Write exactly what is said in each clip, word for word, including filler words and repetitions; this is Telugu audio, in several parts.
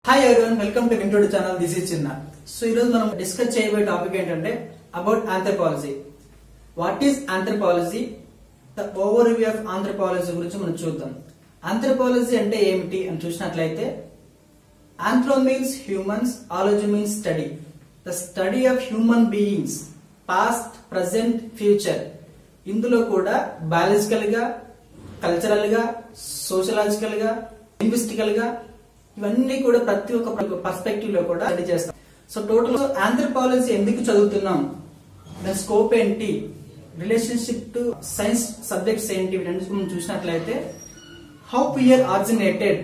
Hi everyone, welcome to Vintodu channel. This is Chinna. So ee roju manam discuss cheyaboye topic entante about anthropology. What is anthropology? The overview of anthropology gurinchi manam chuddam. Anthropology ante emiti ani chusinattlaite anthro means humans, ology means study. The study of human beings, past, present, future. ఇందులో కూడా బయాలజికల్ గా, కల్చరల్ గా, సోషలాజికల్ గా, లింగ్విస్టికల్ గా ఇవన్నీ కూడా ప్రతి ఒక్క పర్స్పెక్టివ్ లో కూడా స్టడీ చేస్తాం. సో టోటల్ ఆంథ్రోపాలజీ ఎందుకు చదువుతున్నాం, దాని స్కోప్ ఏంటి, రిలేషన్షిప్ టు సైన్స్ సబ్జెక్ట్స్ ఏంటి, వీటన్నిటి మనం చూసినట్లయితే how we are originated,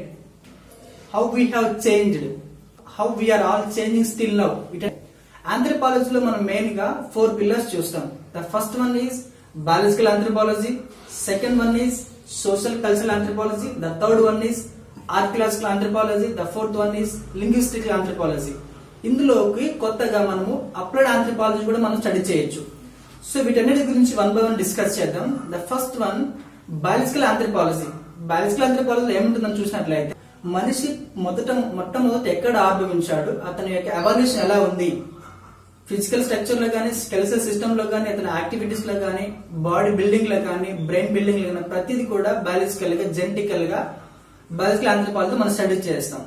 how we have changed, how we are all changing still now. ఆంథ్రోపాలజీలో మనం మెయిన్ గా ఫోర్ పిల్లర్స్ చూస్తాం. The first one is biological anthropology, second one is social cultural anthropology, the third one is archaeological anthropology, the fourth one is linguistic anthropology. ఇందులోకి కొత్తగా మనము అప్లైడ్ ఆంథ్రోపాలజీ కూడా మనం స్టడీ చేయొచ్చు. సో వీటన్నిటి గురించి వన్ బై వన్ డిస్కస్ చేద్దాం. The first one biological anthropology. Biological anthropology ఏముంటుందని చూసినట్లయితే మనిషి మొదట మొట్టమొదట ఎక్కడ ఆవిర్భవించాడు, అతని యొక్క ఎవల్యూషన్ ఎలా ఉంది, ఫిజికల్ స్ట్రక్చర్ లో కానీ, స్కెలిటల్ సిస్టమ్ లో కానీ, అతని యాక్టివిటీస్ లో కానీ, బాడీ బిల్డింగ్ లో కానీ, బ్రెయిన్ బిల్డింగ్ లో కానీ ప్రతిదీ కూడా బయాలజికల్ గా, జెనెటికల్ గా బయాలజికల్ ఆంథ్రోపాలజీ మనం స్టడీ చేస్తాం.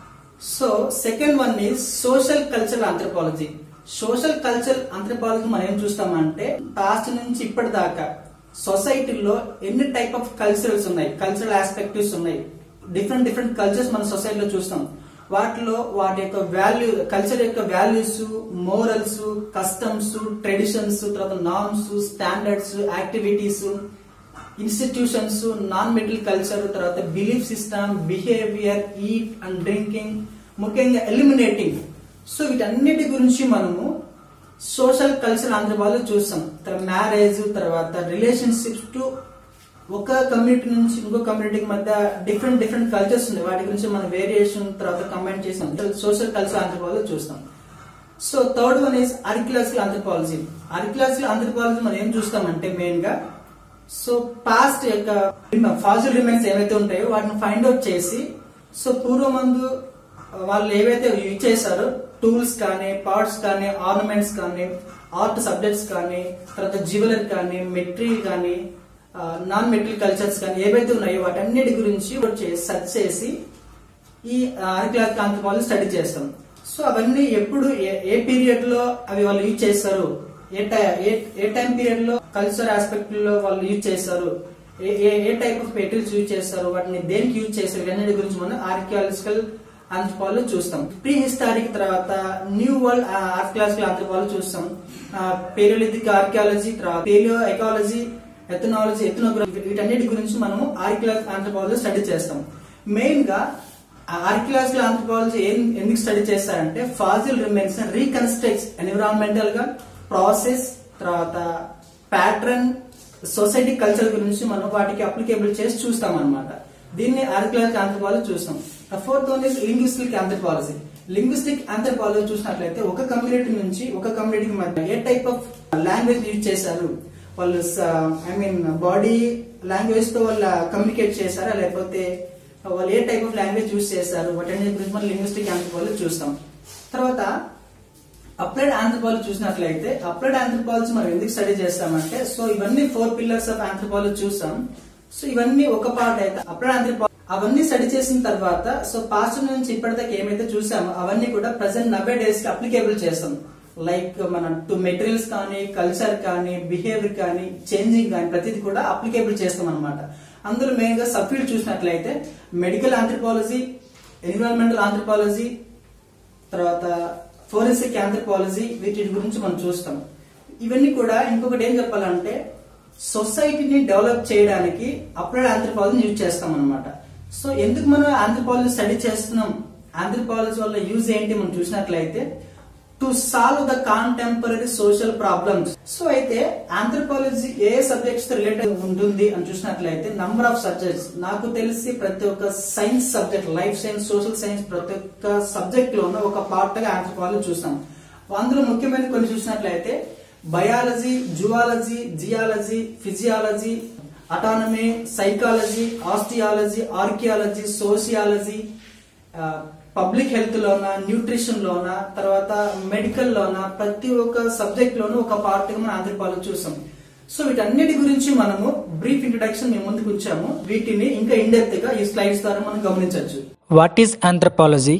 So second one is social cultural anthropology. Social cultural anthropology మనం ఏం చూస్తామంటే పాస్ట్ నుంచి ఇప్పటిదాకా సొసైటీలో ఎన్ని టైప్ ఆఫ్ కల్చరల్స్ ఉన్నాయి, కల్చరల్ ఆస్పెక్టివ్స్ ఉన్నాయి, డిఫరెంట్ డిఫరెంట్ కల్చర్స్ మన సొసైటీలో చూస్తాం. వాటిలో వాటి యొక్క వాల్యూ, కల్చర్ యొక్క వాల్యూస్, మోరల్స్, కస్టమ్స్, ట్రెడిషన్స్, తర్వాత norms, standards, activities, institutions, non material culture, తర్వాత belief system, behaviour, eat and drinking, ముఖ్యంగా ఎలిమినేటింగ్. సో వీటన్నిటి గురించి మనము సోషల్ కల్చరల్ ఆంథ్రోపాలజీ చూస్తాం. తర్వాత మ్యారేజ్, తర్వాత రిలేషన్షిప్స్ టు ఒక కమ్యూనిటీ నుంచి ఇంకో కమ్యూనిటీకి మధ్య డిఫరెంట్ డిఫరెంట్ కల్చర్స్ ఉన్నాయి, వాటి గురించి మనం వేరియేషన్ తర్వాత కంబైన్ చేసాం, సోషల్ కల్చరల్ ఆంథ్రోపాలజీ చూస్తాం. So third one is archaeological anthropology. Archaeological anthropology మనం ఏం చూస్తామంటే మెయిన్ గా సో పాస్ట్ యొక్క ఫాసిల్ రిమైన్స్ ఏవైతే ఉంటాయో వాటిని ఫైండ్ అవుట్ చేసి, సో పూర్వమందు వాళ్ళు ఏవైతే యూజ్ చేశారో టూల్స్ కానీ, పార్ట్స్ కానీ, ఆర్నమెంట్స్ కానీ, ఆర్ట్ సబ్జెక్ట్స్ కానీ, తర్వాత జ్యువెలరీ కానీ, మెటీరియల్ కానీ, నాన్ మెటీరియల్ కల్చర్స్ కానీ ఏవైతే ఉన్నాయో వాటన్నిటి గురించి సెర్చ్ చేసి ఈ ఆర్కియలాజికల్ ఆంథ్రోపాలజీ స్టడీ చేస్తాం. సో అవన్నీ ఎప్పుడు ఏ పీరియడ్ లో అవి వాళ్ళు యూజ్ చేస్తారు, ఏ ఏ టైం పీరియడ్ లో కల్చర్ ఆస్పెక్ట్ లో వాళ్ళు యూజ్ చేస్తారు, ఏ టైప్ ఆఫ్ మెటీరియల్స్ యూజ్ చేస్తారు, వాటిని దేనికి యూజ్ చేస్తారు, ఇవన్నీ గురించి మనం ఆర్కియాలజికల్ ఆంథ్రోపాలజీ చూస్తాం. ప్రీ హిస్టారిక్ తర్వాత న్యూ వరల్డ్ ఆర్కియాలజికల్ ఆంథ్రోపాలజీ చూస్తాం. పేలియోలిథిక్ ఆర్కియాలజీ, తర్వాత పేలియో ఎకాలజీ, ఎథనాలజీ, ఎథనోగ్రఫీ, వీటన్నిటి గురించి మనము ఆర్కియాలజికల్ ఆంథ్రోపాలజీ స్టడీ చేస్తాం. మెయిన్ గా ఆర్కియాలజికల్ ఆంథ్రోపాలజీ ఎందుకు స్టడీ చేస్తారంటే ఫాసిల్ రిమైన్స్ రీకన్స్ట్రక్ట్స్ ఎన్విరాన్మెంటల్ గా ప్రాసెస్, తర్వాత ప్యాటర్న్, సొసైటీ కల్చర్ గురించి మనం వాటికి అప్లికేబుల్ చేసి చూస్తాం అనమాట. దీన్ని ఆర్కియాలజికల్ ఆంథ్రోపాలజీ చూస్తాం. Fourth one is linguistic anthropology. Linguistic anthropology చూసినట్లయితే ఒక కమ్యూనిటీ నుంచి ఒక కమ్యూనిటీకి మధ్య ఏ టైప్ ఆఫ్ లాంగ్వేజ్ యూజ్ చేశారు, వాళ్ళు ఐ మీన్ బాడీ లాంగ్వేజ్ తో వాళ్ళు కమ్యూనికేట్ చేశారా, లేకపోతే వాళ్ళు ఏ టైప్ ఆఫ్ లాంగ్వేజ్ యూజ్ చేశారు, వాటి గురించి మనం లింగ్విస్టిక్ ఆంథ్రోపాలజీ చూస్తాం. తర్వాత అప్లైడ్ ఆంథ్రోపాలజీ చూసినట్లయితే అప్లైడ్ ఆంథ్రోపాలజీ మనం ఎందుకు స్టడీ చేస్తామంటే సో ఇవన్నీ ఫోర్ పిల్లర్స్ ఆఫ్ ఆంథ్రోపాలజీ చూస్తాం. సో ఇవన్నీ ఒక పార్ట్ అయితే అప్లైడ్ ఆంథ్రోపాలజీ అవన్నీ స్టడీ చేసిన తర్వాత సో పాస్ట్ నుంచి ఇప్పటిదాకా ఏమైతే చూసామో అవన్నీ కూడా present nowadays applicable చేస్తాం. లైక్ మన టు మెటీరియల్స్ కానీ, కల్చర్ కానీ, బిహేవియర్ కానీ, చేంజింగ్ కానీ ప్రతిదీ కూడా అప్లికేబుల్ చేస్తాం అనమాట. అందులో మెయిన్ గా సబ్ ఫీల్డ్ చూసినట్లయితే మెడికల్ ఆంథ్రోపాలజీ, ఎన్విరాన్మెంటల్ ఆంథ్రోపాలజీ, తర్వాత ఫోరెన్సిక్ ఆంథ్రోపాలజీ, వీటి గురించి మనం చూస్తాం. ఇవన్నీ కూడా ఇంకొకటి ఏం చెప్పాలంటే సొసైటీని డెవలప్ చేయడానికి అప్లైడ్ ఆంథ్రోపాలజీ యూజ్ చేస్తాం అనమాట. సో ఎందుకు మనం ఆంథ్రోపాలజీ స్టడీ చేస్తున్నాం, ఆంథ్రోపాలజీ వల్ల యూజ్ ఏంటి మనం చూసినట్లయితే to solve the contemporary social problems. So అయితే ఆంథ్రోపాలజీ ఏ సబ్జెక్ట్స్ తో రిలేటెడ్ ఉంటుంది అని చూసినట్లయితే నంబర్ ఆఫ్ సబ్జెక్ట్స్, నాకు తెలిసి ప్రతి ఒక్క science subject, life science, social science ప్రతి ఒక్క సబ్జెక్ట్ లో ఒక పార్ట్ గా ఆంథ్రోపాలజీ చూస్తాం. అందులో ముఖ్యమైన కొన్ని చూసినట్లయితే biology, zoology, geology, physiology, anatomy, psychology, osteology, archaeology, sociology, public health లోన, న్యూట్రిషన్ లోన, తర్వాత మెడికల్ లోన, ప్రతి ఒక్క సబ్జెక్ట్ లోనూ ఒక పార్ట్ గా మనం ఆంథ్రోపాలజీ చూస్తాం. సో వీటన్నిటి గురించి మనము బ్రీఫ్ ఇంట్రడక్షన్ మేము ముందుకు ఉంచాము. వీటిని ఇంకా ఇన్ డెప్త్ గా ఈ స్లైడ్స్ ద్వారా మనం గమనించవచ్చు. What is anthropology?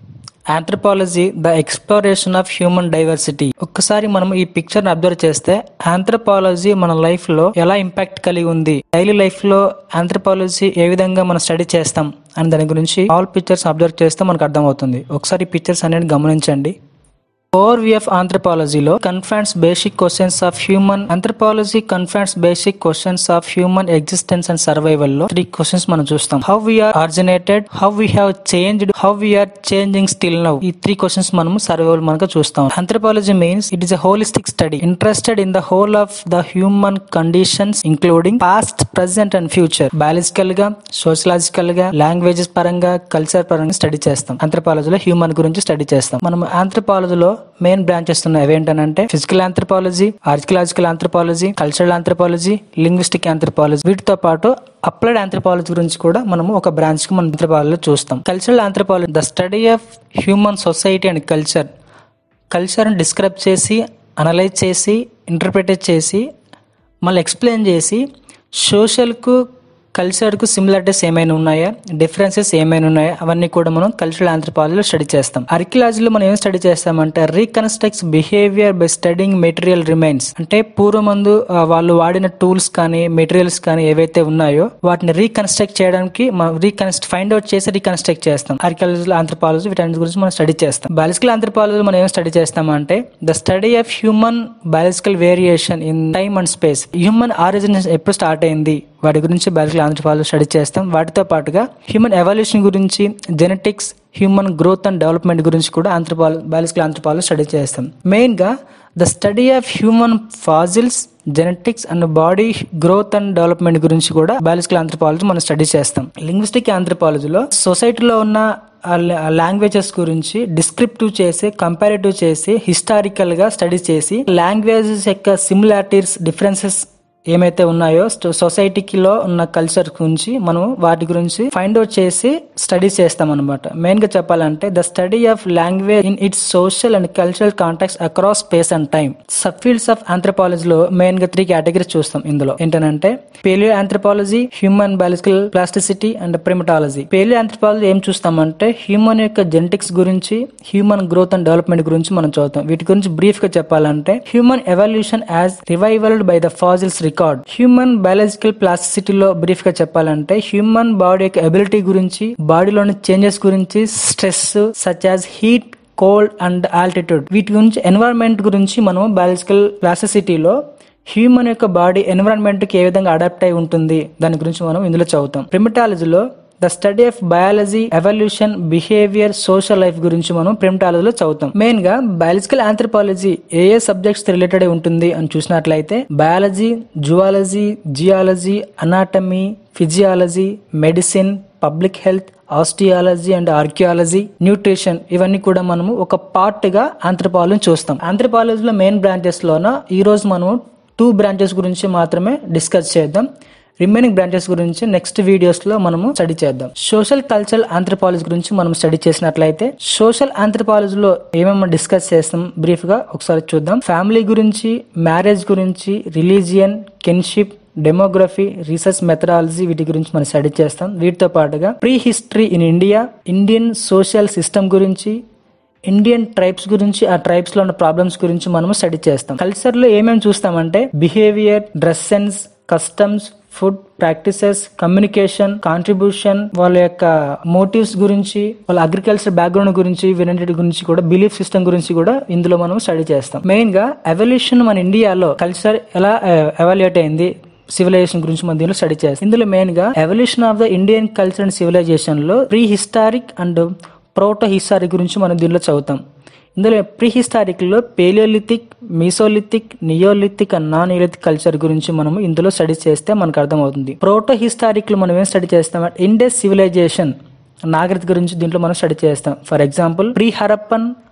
Anthropology the exploration of human diversity. ఒక్కసారి మనం ఈ పిక్చర్ ని అబ్జర్వ్ చేస్తే ఆంథ్రోపాలజీ మన లైఫ్ లో ఎలా ఇంపాక్ట్ కలిగి ఉంది, డైలీ లైఫ్ లో ఆంథ్రోపాలజీ ఏ విధంగా మనం స్టడీ చేస్తాం అని దాని గురించి ఆల్ పిక్చర్స్ అబ్జర్వ్ చేస్తే మనకు అర్థమవుతుంది. ఒకసారి పిక్చర్స్ అనేది గమనించండి. Overview of anthropology లో confronts basic questions of human anthropology confronts basic questions of human existence and survival లో three questions మనం చూస్తాం. How we are originated, how we have changed, how we are changing still now. ఈ త్రీ క్వశ్చన్స్ మనము సర్వైవల్ మనకు చూస్తాం. Anthropology means it is a holistic study interested in the whole of the human conditions including past, present and future. Biological గా, సోషలాజికల్ గా, లాంగ్వేజెస్ పరంగా, కల్చర్ పరంగా స్టడీ చేస్తాం. ఆంథ్రోపాలజీలో హ్యూమన్ గురించి స్టడీ చేస్తాం. మనం ఆంథ్రోపాలజీలో మెయిన్ బ్రాంచెస్ ఉన్నాయి. అవేంటనంటే physical anthropology, archaeological anthropology, cultural anthropology, linguistic anthropology. వీటితో పాటు అప్లైడ్ ఆంథ్రోపాలజీ గురించి కూడా మనము ఒక బ్రాంచ్ కి మన ఆంథ్రోపాలజీలో చూస్తాం. Cultural anthropology the study of human society and culture. కల్చర్ని డిస్క్రైబ్ చేసి, అనలైజ్ చేసి, ఇంటర్ప్రిట్ చేసి, మళ్ళీ ఎక్స్ప్లెయిన్ చేసి సోషల్కు కల్చర్కు సిమిలారిటీస్ ఏమైనా ఉన్నాయా, డిఫరెన్సెస్ ఏమైనా ఉన్నాయా, అవన్నీ కూడా మనం కల్చరల్ ఆంథ్రోపాలజీలో స్టడీ చేస్తాం. ఆర్కియాలజీలో మనం ఏం స్టడీ చేస్తామంటే reconstructs behaviour by studying material remains. అంటే పూర్వమందు వాళ్ళు వాడిన టూల్స్ కానీ మెటీరియల్స్ కానీ ఏవైతే ఉన్నాయో వాటిని రీకన్స్ట్రక్ట్ చేయడానికి మనం రీకన్స్ట్ ఫైండ్ అవుట్ చేసి రీకన్స్ట్రక్ట్ చేస్తాం. ఆర్కియాలజీలో ఆంథ్రోపాలజీ వీటి గురించి మనం స్టడీ చేస్తాం. బయాలజికల్ ఆంథ్రోపాలజీలో మనం ఏం స్టడీ చేస్తామంటే the study of human biological variation in time and space. Human origin ఎప్పుడు స్టార్ట్ అయింది వాటి గురించి బయాలజికల్ ఆంథ్రోపాలజీ స్టడీ చేస్తాం. వాటితో పాటుగా హ్యూమన్ ఎవల్యూషన్ గురించి, genetics, human growth and development గురించి కూడా ఆంథ్రోపాలజీ బయాలజికల్ ఆంథ్రోపాలజీ స్టడీ చేస్తాం. మెయిన్ గా the study of human fossils, genetics and body growth and development గురించి కూడా బయాలజికల్ ఆంథ్రోపాలజీ మనం స్టడీ చేస్తాం. లింగ్విస్టిక్ ఆంథ్రోపాలజీలో సొసైటీలో ఉన్న లాంగ్వేజెస్ గురించి డిస్క్రిప్టివ్ చేసి, కంపారిటివ్ చేసి, హిస్టారికల్ గా స్టడీ చేసి లాంగ్వేజెస్ యొక్క సిమిలారిటీస్, డిఫరెన్సెస్ ఏమైతే ఉన్నాయో సొసైటీలో ఉన్న కల్చర్ గురించి మనం వాటి గురించి ఫైండ్ అవుట్ చేసి స్టడీ చేస్తాం అనమాట. మెయిన్ గా చెప్పాలంటే the study of language in its social and cultural contacts across space and time. Sub fields of ఆంథ్రోపాలజీలో మెయిన్ గా త్రీ కేటగిరీస్ చూస్తాం. ఇందులో ఏంటంటే palaeo anthropology, human biological plasticity and primatology. Palaeo anthropology ఏం చూస్తామంటే హ్యూమన్ యొక్క జెనెటిక్స్ గురించి, హ్యూమన్ గ్రోత్ అండ్ డెవలప్మెంట్ గురించి మనం చదువుతాం. వీటి గురించి బ్రీఫ్ గా చెప్పాలంటే human evolution as revealed by the fossils record. Human biological ప్లాస్టిసిటీలో బ్రీఫ్ గా చెప్పాలంటే హ్యూమన్ బాడీ యొక్క ఎబిలిటీ గురించి, బాడీలోని చేంజెస్ గురించి, stress such as heat, cold and altitude, వీటి గురించి, ఎన్వైరన్మెంట్ గురించి మనం బయాలజికల్ ప్లాస్టిసిటీలో హ్యూమన్ యొక్క బాడీ ఎన్విరాన్మెంట్ కి ఏ విధంగా అడాప్ట్ అయి ఉంటుంది దాని గురించి మనం ఇందులో చదువుతాం. ప్రిమటాలజీలో the study of biology, evolution, behaviour, social life గురించి మనం ప్రిమటాలజీలో చదువుతాం. మెయిన్ గా బయాలజికల్ ఆంథ్రోపాలజీ ఏ ఏ సబ్జెక్ట్స్ రిలేటెడ్ ఉంటుంది అని చూసినట్లయితే biology, zoology, geology, anatomy, physiology, medicine, public health, osteology and archaeology, nutrition, ఇవన్నీ కూడా మనము ఒక పార్ట్ గా ఆంథ్రోపాలజీని చూస్తాం. ఆంథ్రోపాలజీలో మెయిన్ బ్రాంచెస్ లోన ఈ రోజు మనం టూ బ్రాంచెస్ గురించి మాత్రమే డిస్కస్ చేద్దాం. రిమైనింగ్ బ్రాంచెస్ గురించి నెక్స్ట్ వీడియోస్ లో మనము స్టడీ చేద్దాం. సోషల్ కల్చరల్ ఆంథ్రోపాలజీ గురించి మనం స్టడీ చేసినట్లయితే సోషల్ ఆంథ్రోపాలజీలో ఏమేమి డిస్కస్ చేస్తాం బ్రీఫ్ గా ఒకసారి చూద్దాం. ఫ్యామిలీ గురించి, మ్యారేజ్ గురించి, religion, kinship, demography, research methodology, వీటి గురించి మనం స్టడీ చేస్తాం. వీటితో పాటుగా prehistory in India, Indian social system గురించి, ఇండియన్ ట్రైబ్స్ గురించి, ఆ ట్రైబ్స్ లో ఉన్న ప్రాబ్లమ్స్ గురించి మనము స్టడీ చేస్తాం. కల్చర్ లో ఏమేమి చూస్తామంటే behaviour, dress sense, customs, food practices, communication, contribution, వాళ్ళ యొక్క మోటివ్స్ గురించి, వాళ్ళ అగ్రికల్చర్ బ్యాక్గ్రౌండ్ గురించి, వీటన్నిటి గురించి కూడా, బిలీఫ్ సిస్టమ్ గురించి కూడా ఇందులో మనం స్టడీ చేస్తాం. మెయిన్ గా ఎవల్యూషన్ మన ఇండియాలో కల్చర్ ఎలా ఎవాల్యుయేట్ అయింది, సివిలైజేషన్ గురించి మనం దీనిలో స్టడీ చేస్తాం. ఇందులో మెయిన్ గా evolution of the Indian culture and civilization లో prehistoric and protohistoric గురించి మనం దీనిలో చదువుతాం. ఇందులో ప్రీ హిస్టారిక్ లో palaeolithic, mesolithic, neolithic and non neolithic culture గురించి మనం ఇందులో స్టడీ చేస్తే మనకు అర్థమవుతుంది. ప్రోటో హిస్టారిక్ లో మనం ఏం స్టడీ చేస్తాం ఇండస్ సివిలైజేషన్, నాగరికత గురించి దీంట్లో మనం స్టడీ చేస్తాం. For example pre Harappan,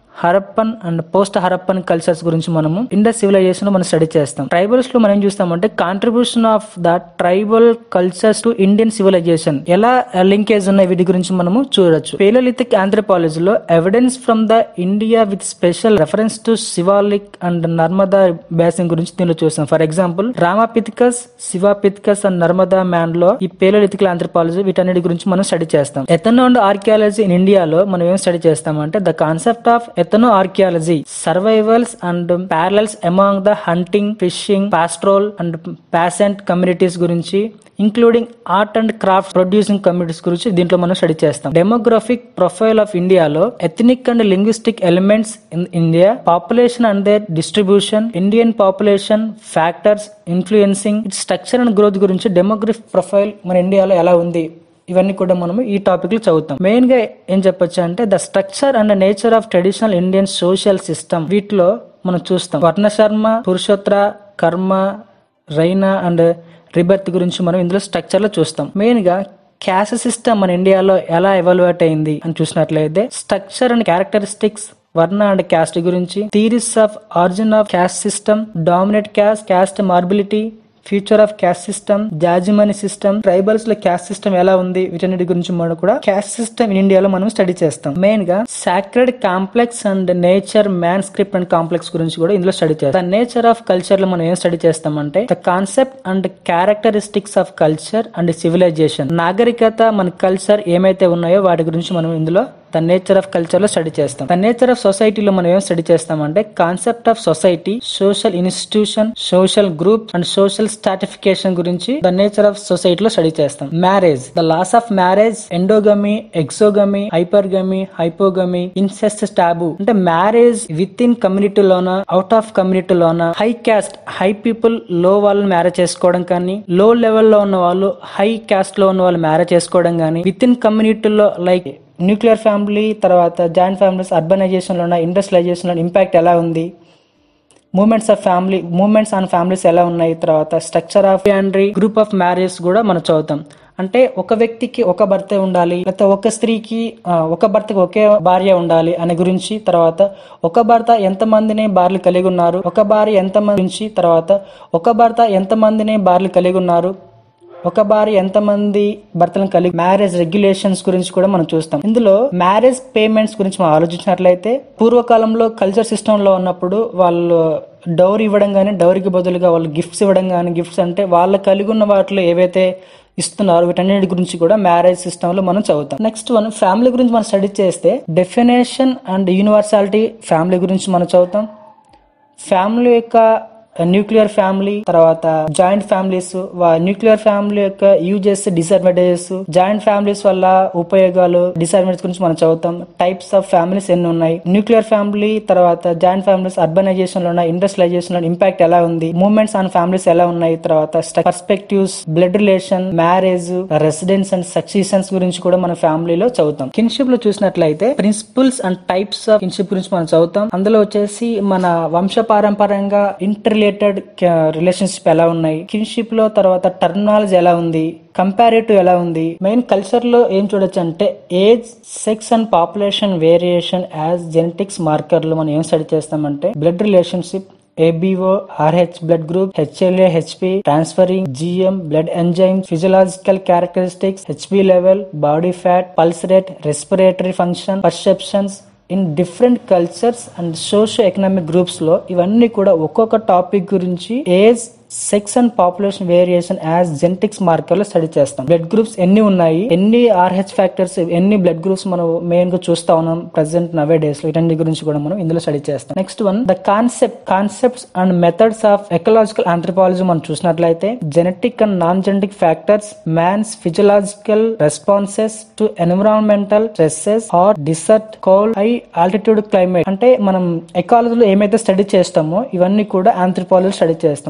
Harappan and post Harappan cultures గురించి మనము ఇండస్ సివిలైజేషన్ లో మనం స్టడీ చేస్తాం. ట్రైబల్స్ లో మనం ఏం చూస్తామంటే contribution of the tribal cultures to Indian civilization ఎలా లింకేజ్ ఉన్నాయి వీటి గురించి మనము చూడొచ్చు. పేలోలిథిక్ ఆంథ్రోపాలజీలో evidence from the India with special reference to Shivalik and Narmada basin గురించి దీనిలో చూస్తాం. For example Ramapithecus, Sivapithecus and Narmada man లో ఈ పేలోలిథికల్ ఆంథ్రోపాలజీ వీటన్నిటి గురించి మనం స్టడీ చేస్తాం. ఎథనో అండ్ ఆర్కియాలజీ ఇన్ ఇండియాలో మనం ఏం స్టడీ చేస్తామంటే the concept of ethnoarchaeology survivals and parallels among the hunting, fishing, pastoral and peasant communities గురించి including art and craft producing communities గురించి దీంట్లో మనం స్టడీ చేస్తాం. డెమోగ్రఫిక్ ప్రొఫైల్ ఆఫ్ ఇండియాలో ethnic and linguistic elements in India, population and their distribution, Indian population factors influencing its structure and growth గురించి డెమోగ్రఫిక్ ప్రొఫైల్ మన ఇండియాలో ఎలా ఉంది ఇవన్నీ కూడా మనము ఈ టాపిక్ లో చదువుతాం. మెయిన్ గా ఏం చెప్పొచ్చు అంటే the structure and nature of traditional Indian social system వీటిలో మనం చూస్తాం. వర్ణశర్మ, పురుషోత్తర, కర్మ, రైనా అండ్ రిబర్త్ గురించి మనం ఇందులో స్ట్రక్చర్ లో చూస్తాం. మెయిన్ గా క్యాస్ట్ సిస్టమ్ మన ఇండియాలో ఎలా ఎవాల్యుయేట్ అయింది అని చూసినట్లయితే structure and characteristics, varna and caste గురించి, theories of origin of caste system, dominate caste, caste mobility, future of caste system, jajmani system, tribals లో క్యాస్ట్ సిస్టమ్ ఎలా ఉంది వీటన్నిటి గురించి మనం కూడా క్యాస్ట్ సిస్టమ్ ఇన్ ఇండియాలో మనం స్టడీ చేస్తాం. మెయిన్ గా sacred complex and nature, man spirit and complex గురించి కూడా ఇందులో స్టడీ చేస్తాం. ద నేచర్ ఆఫ్ కల్చర్ లో మనం ఏం స్టడీ చేస్తామంటే the concept and characteristics of culture and civilization, నాగరికత, మన కల్చర్ ఏమైతే ఉన్నాయో వాటి గురించి మనం ఇందులో ద నేచర్ ఆఫ్ కల్చర్ లో స్టడీ చేస్తాం. ద నేచర్ ఆఫ్ సొసైటీలో మనం ఏం స్టడీ చేస్తామంటే concept of society, social institution, social group and social stratification గురించి ద నేచర్ ఆఫ్ సొసైటీలో స్టడీ చేస్తాం. Marriage, the laws of marriage, endogamy, exogamy, hypergamy, hypogamy, incest, taboo అంటే మ్యారేజ్ విత్ ఇన్ కమ్యూనిటీలోనా, అవుట్ ఆఫ్ కమ్యూనిటీలోనా, హై క్యాస్ట్, హై పీపుల్ లో వాళ్ళని మ్యారేజ్ చేసుకోవడం కానీ, లో లెవెల్ లో ఉన్న వాళ్ళు హై క్యాస్ట్ లో ఉన్న వాళ్ళు మ్యారేజ్ చేసుకోవడం కానీ, విత్ ఇన్ కమ్యూనిటీలో లైక్ న్యూక్లియర్ ఫ్యామిలీ, తర్వాత జాయింట్ ఫ్యామిలీస్, అర్బనైజేషన్ లో ఇండస్ట్రియలైజేషన్ లో ఇంపాక్ట్ ఎలా ఉంది, movements of family movements on families ఎలా ఉన్నాయి, తర్వాత structure of family, group of marriage కూడా మనం చదువుతాం. అంటే ఒక వ్యక్తికి ఒక భర్త ఉండాలి, లేకపోతే ఒక స్త్రీకి ఒక భర్తకి ఒకే భార్య ఉండాలి అనే గురించి, తర్వాత ఒక భర్త ఎంత మందిని భార్యలు కలిగి ఉన్నారు, ఒక భార్య ఎంత మంది గురించి, తర్వాత ఒక భర్త ఎంత మందిని భార్యలు కలిగి ఉన్నారు, ఒక భార్య ఎంత మంది భర్తలను కలిగి, మ్యారేజ్ రెగ్యులేషన్స్ గురించి కూడా మనం చూస్తాం. ఇందులో మ్యారేజ్ పేమెంట్స్ గురించి మనం ఆలోచించినట్లయితే పూర్వకాలంలో కల్చర్ సిస్టమ్ లో ఉన్నప్పుడు వాళ్ళు డౌరీ ఇవ్వడం కానీ, డౌరీకి బదులుగా వాళ్ళు గిఫ్ట్స్ ఇవ్వడం కానీ, గిఫ్ట్స్ అంటే వాళ్ళు కలిగి ఉన్న వాటిలో ఏవైతే ఇస్తున్నారు వీటన్నిటి గురించి కూడా మ్యారేజ్ సిస్టమ్ లో మనం చదువుతాం. నెక్స్ట్ వన్ ఫ్యామిలీ గురించి మనం స్టడీ చేస్తే డెఫినేషన్ అండ్ యూనివర్సాలిటీ ఫ్యామిలీ గురించి మనం చదువుతాం. ఫ్యామిలీ యొక్క న్యూక్లియర్ ఫ్యామిలీ, తర్వాత జాయింట్ ఫ్యామిలీస్, న్యూక్లియర్ ఫ్యామిలీ యొక్క యూజెస్, డిసడ్వాంటేజెస్, జాయింట్ ఫ్యామిలీస్ వల్ల ఉపయోగాలు, డిసడ్వాంటేజెస్ గురించి మనం చదువుతాం. టైప్స్ ఆఫ్ ఫ్యామిలీస్ ఎన్ని ఉన్నాయి, న్యూక్లియర్ ఫ్యామిలీ, తర్వాత జాయింట్ ఫ్యామిలీస్ అర్బనైజేషన్ లో ఉన్నాయి, ఇండస్ట్రియలైజేషన్ లో ఇంపాక్ట్ ఎలా ఉంది, మూవ్మెంట్స్ ఆన్ ఫ్యామిలీస్ ఎలా ఉన్నాయి, తర్వాత perspectives, blood relation, marriage, residence and successions గురించి కూడా మన ఫ్యామిలీలో చదువుతాం. కిన్షిప్ లో చూసినట్లయితే principles and types of kinship గురించి మనం చదువుతాం. అందులో వచ్చేసి మన వంశపారంపర్యంగా ఇంటర్ రిలేషన్షిప్ ఎలా ఉన్నాయి, కిన్షిప్ లో తర్వాత టర్మినాలజీ ఎలా ఉంది, కంపారేటివ్ ఎలా ఉంది. మెయిన్ కల్చర్ లో ఏం చూడొచ్చు అంటే age, sex and population variation as genetics మార్కర్లు మనం ఏం స్టడీ చేస్తామంటే blood relationship, ABO, Rh blood group, HLA, Hp, transferring, Gm, blood enzyme, physiological characteristics, Hb level, body fat, pulse rate, respiratory function, perceptions in different cultures and socio economic groups లో ఇవన్నీ కూడా ఒక్కొక్క టాపిక్ గురించి age, sex and population variation as genetics marker లో స్టడీ చేస్తాం. బ్లడ్ గ్రూప్స్ ఎన్ని ఉన్నాయి, ఎన్ని ఆర్హెచ్ ఫ్యాక్టర్స్, ఎన్ని బ్లడ్ గ్రూప్స్ మనం మెయిన్ గా చూస్తా ఉన్నాం ప్రెసెంట్ నవే డేస్ లో, ఇటన్ని గురించి కూడా మనం ఇందులో స్టడీ చేస్తాం. Next one the concept concepts and methods of ecological anthropology మనం చూసినట్లయితే genetic and non genetic factors, man's physiological responses to environmental stresses or desert, cold, high altitude climate. అంటే మనం ఎకాలజీలో ఏమైతే స్టడీ చేస్తామో ఇవన్నీ కూడా ఆంథ్రోపాలజీ స్టడీ చేస్తాం. ఎలా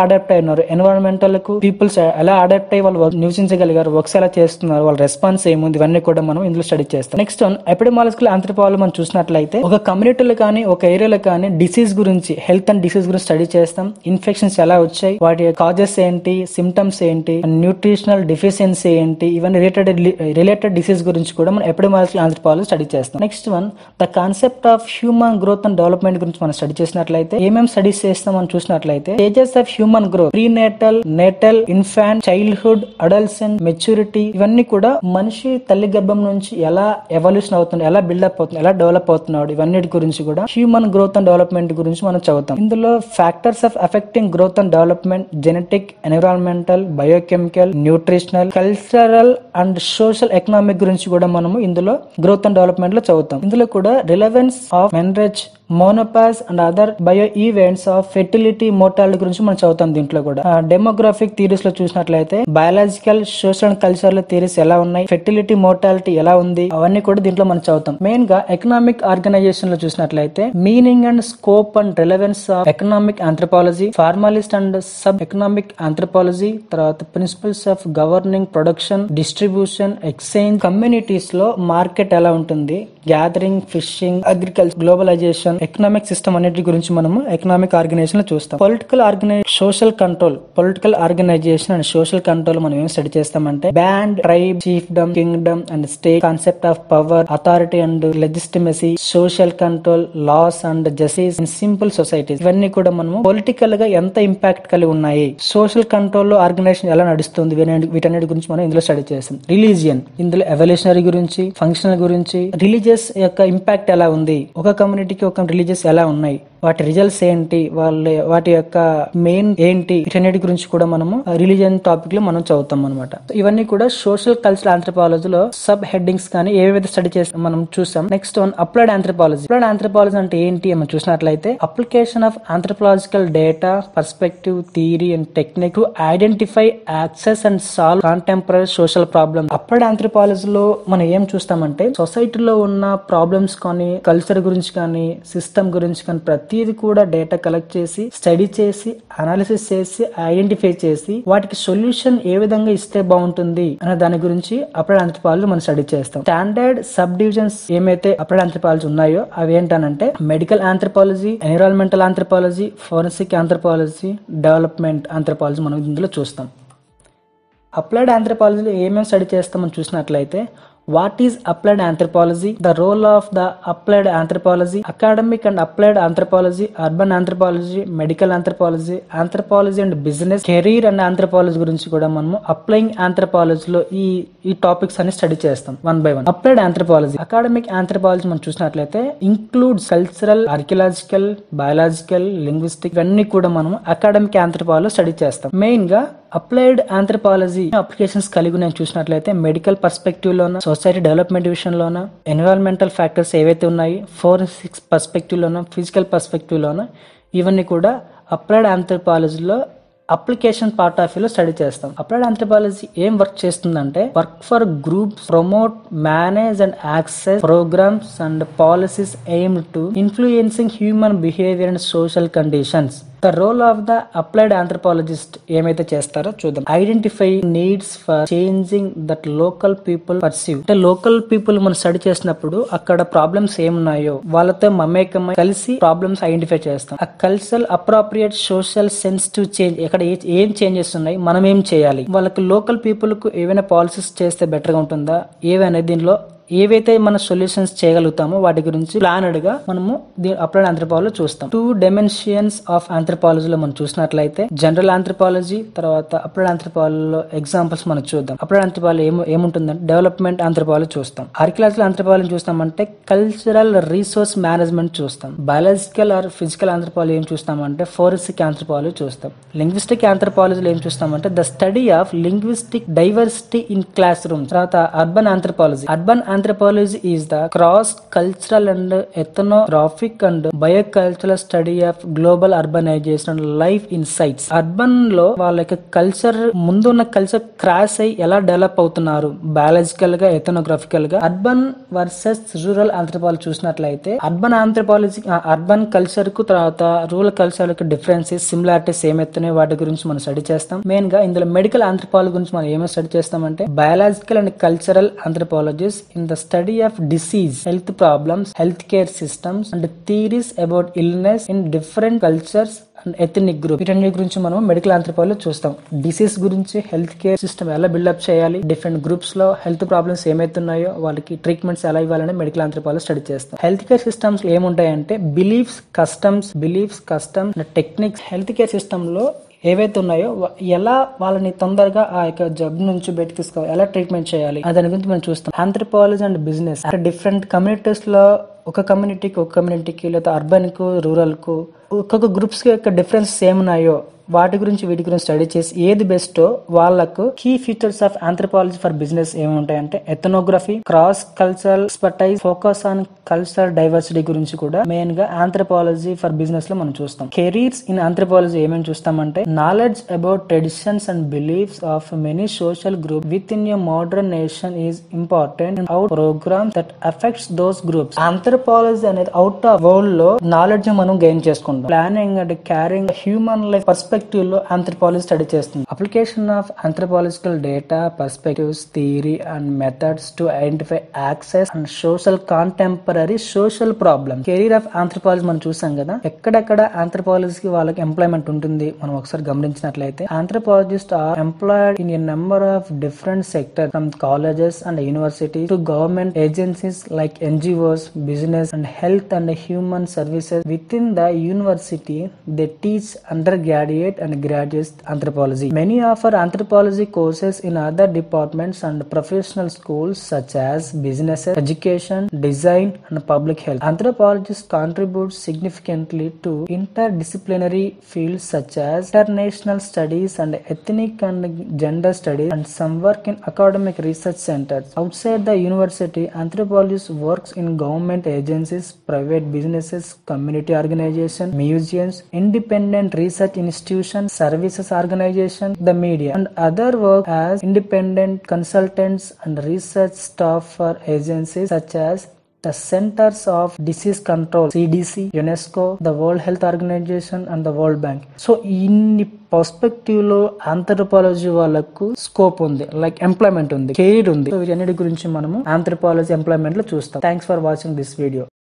అడాప్ట్ అయినారు, ఎన్విరాన్మెంటల్ కు పీపుల్స్ ఎలా అడాప్ట్ అయ్యి వాళ్ళు నివసించగలిగారు, వర్క్స్ ఎలా చేస్తున్నారు, వాళ్ళ రెస్పాన్స్ ఏముంది, ఇవన్నీ కూడా మనం ఇందులో స్టడీ చేస్తాం. నెక్స్ట్ వన్ ఎపిడెమాలజికల్ ఆంథ్రోపాలజీ మనం చూసినట్లయితే ఒక కమ్యూనిటీలో కానీ ఒక ఏరియాలో కానీ డిసీజ్ గురించి, హెల్త్ అండ్ డిసీజ్ గురించి స్టడీ చేస్తాం. ఇన్ఫెక్షన్స్ ఎలా వచ్చాయి, వాటి కాజెస్ ఏంటి, సిమ్టమ్స్ ఏంటి, న్యూట్రిషనల్ డెఫిషియన్సీ ఏంటి, ఇవన్నీ రిలేటెడ్ రిలేటెడ్ డిసీజ్ గురించి కూడా మనం ఎపిడెమాలజికల్ ఆంథ్రోపాలజీ స్టడీ చేస్తాం. Next one the concept of human growth and development గురించి మనం స్టడీ చేసినట్లయితే ఏమేమి స్టడీస్ చేస్తాం అని చూసినట్లయితే stages of human growth, prenatal, natal, infant, childhood, adolescent, maturity, ఇవన్నీ కూడా మనిషి తల్లి గర్భం నుంచి ఎలా ఎవల్యూషన్ అవుతుంది, ఎలా బిల్డప్ అవుతుంది, ఎలా డెవలప్ అవుతున్నాడు, ఇవన్నిటి గురించి కూడా హ్యూమన్ గ్రోత్ అండ్ డెవలప్మెంట్ గురించి మనం చదువుతాం. ఇందులో factors of affecting growth and development, genetic, environmental, biochemical, nutritional, cultural and social economic గురించి కూడా మనము ఇందులో గ్రోత్ అండ్ డెవలప్మెంట్ లో చదువుతాం. ఇందులో కూడా relevance of menarche, menopause and other bio events of fertility, mortality గురించి మనం చదువుతాం. దీంట్లో కూడా డెమోగ్రాఫిక్ థియరీస్ లో చూసినట్లయితే biological, social and cultural theories ఎలా ఉన్నాయి, ఫెర్టిలిటీ, మోర్టాలిటీ ఎలా ఉంది, అవన్నీ కూడా దీంట్లో మనం చదువుతాం. మెయిన్ గా ఎకనామిక్ ఆర్గనైజేషన్ లో చూసినట్లయితే meaning and scope and relevance of economic anthropology, formalist and sub economic anthropology, తర్వాత principles of governing production, distribution, exchange, communities లో మార్కెట్ ఎలా ఉంటుంది, gathering, fishing, agriculture, globalization, economic system అన్నిటి గురించి మనము ఎకనామిక్ ఆర్గనైజేషన్ లో చూస్తాం. Political organization, social control, political organization and social control మనం ఏం స్టడీ చేస్తామంటే band, tribe, chiefdom, kingdom and state, concept of power, authority and legitimacy, social control, loss and justice and simple societies, ఇవన్నీ కూడా మనము పొలిటికల్ గా ఎంత ఇంపాక్ట్ కలిగి ఉన్నాయి, సోషల్ కంట్రోల్ లో ఆర్గనైజేషన్ ఎలా నడుస్తుంది, వీటన్నిటి గురించి మనం ఇందులో స్టడీ చేస్తాం. రిలీజియన్, ఇందులో ఎవల్యూషనరీ గురించి, ఫంక్షనల్ గురించి, రిలీజియస్ యొక్క ఇంపాక్ట్ ఎలా ఉంది, ఒక కమ్యూనిటీకి ఒక రిలీజియస్ ఎలా ఉన్నాయి, వాటి రిజల్ట్స్ ఏంటి, వాళ్ళ వాటి యొక్క మెయిన్ ఏంటి, వీటన్నిటి గురించి కూడా మనము రిలీజియన్ టాపిక్ లో మనం చదువుతాం అనమాట. ఇవన్నీ కూడా సోషల్ కల్చరల్ ఆంథ్రోపాలజీలో సబ్ హెడ్డింగ్స్ కానీ ఏవైతే స్టడీ చేస్తాం మనం చూసాం. Next one applied anthropology. Applied anthropology అంటే ఏంటి అని చూసినట్లయితే application of anthropological data, perspective, theory and technique to identify, access and solve contemporary social problem. Applied ఆంథ్రోపాలజీలో మనం ఏం చూస్తామంటే సొసైటీలో ఉన్న ప్రాబ్లమ్స్ కానీ, కల్చర్ గురించి కానీ, సిస్టమ్ గురించి కానీ ప్రతి ఇది కూడా డేటా కలెక్ట్ చేసి, స్టడీ చేసి, అనాలిసిస్ చేసి, ఐడెంటిఫై చేసి వాటికి సొల్యూషన్ ఏ విధంగా ఇస్తే బాగుంటుంది అనే దాని గురించి అప్లైడ్ ఆంథ్రోపాలజీ మనం స్టడీ చేస్తాం. స్టాండర్డ్ సబ్ డివిజన్స్ ఏమైతే అప్లైడ్ ఆంథ్రోపాలజీ ఉన్నాయో అవి ఏంటనంటే medical anthropology, environmental anthropology, forensic anthropology, development anthropology మనం ఇందులో చూస్తాం. అప్లైడ్ ఆంథ్రోపాలజీలో ఏమేమి స్టడీ చేస్తామని చూసినట్లయితే What is applied anthropology? The role of the applied anthropology, academic and applied anthropology, urban anthropology, medical anthropology, anthropology and business, career and anthropology గురించి కూడా మనము అప్లైయింగ్ ఆంథ్రోపాలజీలో ఈ ఈ టాపిక్స్ అన్ని స్టడీ చేస్తాం one by one. Applied anthropology, academic anthropology మనం చూసినట్లయితే includes cultural, archaeological, biological, linguistic ఇవన్నీ కూడా మనము అకాడమిక్ ఆంథ్రోపాలజీలో స్టడీ చేస్తాం. మెయిన్ గా అప్లైడ్ ఆంథ్రోపాలజీ అప్లికేషన్స్ కలిగి నేను చూసినట్లయితే మెడికల్ పర్స్పెక్టివ్ లోన, సొసైటీ డెవలప్మెంట్ విషయంలోన, ఎన్విరాన్మెంటల్ ఫ్యాక్టర్స్ ఏవైతే ఉన్నాయి, ఫోరెన్సిక్స్ పర్స్పెక్టివ్ లోన, ఫిజికల్ పర్స్పెక్టివ్ లోన, ఇవన్నీ కూడా అప్లైడ్ ఆంథ్రోపాలజీలో అప్లికేషన్ పార్ట్ ఆఫ్ లో స్టడీ చేస్తాం. అప్లైడ్ ఆంథ్రోపాలజీ ఏం వర్క్ చేస్తుందంటే work for groups, promote, manage and access programmes and policies aim to influencing human behaviour and social conditions. The role of the applied anthropologist ఏమైతే చేస్తారో చూద్దాం. Identify needs for changing that local people perceive. అంటే లోకల్ పీపుల్ మనం స్టడీ చేసినప్పుడు అక్కడ ప్రాబ్లమ్స్ ఏమున్నాయో వాళ్ళతో మమేకమై కలిసి ప్రాబ్లమ్స్ ఐడెంటిఫై చేస్తాం. ఆ cultural appropriate social sensitive change, ఎక్కడ ఏం చేంజెస్ ఉన్నాయి, మనం ఏం చేయాలి, వాళ్ళకి లోకల్ పీపుల్ కు ఏవైనా పాలసీస్ చేస్తే బెటర్ గా ఉంటుందా, ఏవైనా దీనిలో ఏవైతే మన సొల్యూషన్స్ చేయగలుగుతామో వాటి గురించి ప్లానెడ్ గా మనము అప్లైడ్ ఆంథ్రోపాలజీలో చూస్తాం. టూ డైమెన్షన్స్ ఆఫ్ ఆంథ్రోపాలజీలో మనం చూసినట్లయితే జనరల్ ఆంథ్రోపాలజీ, తర్వాత అప్లైడ్ ఆంథ్రోపాలజీలో ఎగ్జాంపుల్స్ మనం చూద్దాం. అప్లైడ్ ఆంథ్రోపాలజీ ఏమో ఏముంటుందంటే డెవలప్మెంట్ ఆంథ్రోపాలజీ చూస్తాం. ఆర్కియలాజికల్ ఆంథ్రోపాలజీ చూస్తామంటే కల్చరల్ రీసోర్స్ మేనేజ్మెంట్ చూస్తాం. బయాలజికల్ ఆర్ ఫిజికల్ ఆంథ్రోపాలజీ ఏం చూస్తామంటే ఫోరెన్సిక్ ఆంథ్రోపాలజీ చూస్తాం. లింగ్విస్టిక్ ఆంథ్రోపాలజీలో ఏం చూస్తామంటే the study of linguistic diversity in classroom. తర్వాత urban anthropology, urban anthropology is the cross cultural and ethnographic and biocultural study of global urbanization and life insights. Urban లో వాళ్ళ యొక్క కల్చర్ ముందున్న కల్చర్ క్రాస్ అయ్యి ఎలా డెవలప్ అవుతున్నారు బయాలజికల్ గా ఎథనోగ్రాఫికల్ గా. అర్బన్ వర్సెస్ రూరల్ ఆంథ్రోపాలజీ చూసినట్లయితే అర్బన్ ఆంథ్రోపాలజీ అర్బన్ కల్చర్ కు తర్వాత రూరల్ కల్చర్ యొక్క డిఫరెన్సెస్ సిమిలారిటీస్ ఏమైతున్నాయో వాటి గురించి మనం స్టడీ చేస్తాం. మెయిన్ గా ఇందులో మెడికల్ ఆంథ్రోపాలజీ గురించి మనం ఏమో స్టడీ చేస్తామంటే biological and cultural anthropologies in the study of disease, health problems, health care systems and theories about illness in different cultures and ethnic group. వీటన్ని గురించి మనం మెడికల్ ఆంథ్రోపాలజీ చూస్తాం. డిసీజ్ గురించి, హెల్త్ కేర్ సిస్టమ్ ఎలా బిల్డప్ చేయాలి, డిఫరెంట్ గ్రూప్స్ లో హెల్త్ ప్రాబ్లమ్స్ ఏమైతున్నాయో వాళ్ళకి ట్రీట్మెంట్స్ ఎలా ఇవ్వాలని మెడికల్ ఆంథ్రోపాలజీ స్టడీ చేస్తాం. హెల్త్ కేర్ సిస్టమ్స్ ఏముంటాయంటే beliefs, customs, beliefs, customs, techniques. Health care system లో ఏవైతే ఉన్నాయో ఎలా వాళ్ళని తొందరగా ఆ యొక్క జబ్బు నుంచి బయటకు తీసుకోవాలి, ఎలా ట్రీట్మెంట్ చేయాలి దాని గురించి మనం చూస్తాం. Anthropology and business different communities లో ఒక కమ్యూనిటీకి ఒక కమ్యూనిటీకి లేదా అర్బన్ కు రూరల్ కు ఒక్కొక్క గ్రూప్స్ కి యొక్క డిఫరెన్స్ ఏమున్నాయో వాటి గురించి వీటి గురించి స్టడీ చేసి ఏది బెస్టో వాళ్ళకు key features of anthropology for business ఏముంటాయంటే ethnography, cross cultural expertise, focus on cultural diversity గురించి కూడా మెయిన్ గా ఆంథ్రోపాలజీ ఫర్ బిజినెస్ లో మనం చూస్తాం. కెరీర్స్ ఇన్ ఆంథ్రోపాలజీ ఏమేమి చూస్తామంటే knowledge about traditions and beliefs of many social group within a modern nation is important and out programmes that affects those groups. Anthropology అనేది అవుట్ ఆఫ్ వరల్డ్ లో నాలెడ్జ్ మనం గెయిన్ చేసుకుంటాం. Planning and caring human life perspective లో ఆంథ్రోపాలజీ స్టడీ చేస్తుంది. Application of anthropological data, perspectives, theory and methods to identify access and social contemporary social problem. Career of anthropology మనం చూసాం కదా, ఎక్కడెక్కడ ఆంథ్రోపాలజీకి వాళ్ళకి ఎంప్లాయ్మెంట్ ఉంటుంది మనం ఒకసారి గమనించినట్లయితే anthropologist are employed in a number of different sectors from colleges and universities to government agencies like NGOs, business and health and human services. Within the university they teach undergraduate and graduate anthropology. Many offer anthropology courses in other departments and professional schools such as business, education, design and public health. Anthropologists contribute significantly to interdisciplinary fields such as international studies and ethnic and gender studies, and some work in academic research centers. Outside the university, anthropologists works in government agencies, private businesses, community organizations, museums, independent research institutions, services organization, the media, and other work as independent consultants and research staff for agencies such as the Centers of Disease Control, C D C, UNESCO, the World Health Organization and the World Bank. So ఇన్ని పర్స్పెక్టివ్ లో ఆంథ్రోపాలజీ వాళ్ళకు స్కోప్ ఉంది, లైక్ ఎంప్లాయ్మెంట్ ఉంది, కెరీర్ ఉంది. సో వీటన్నిటి గురించి మనము ఆంథ్రోపాలజీ ఎంప్లాయ్మెంట్ లో చూస్తాం. Thanks for watching this video.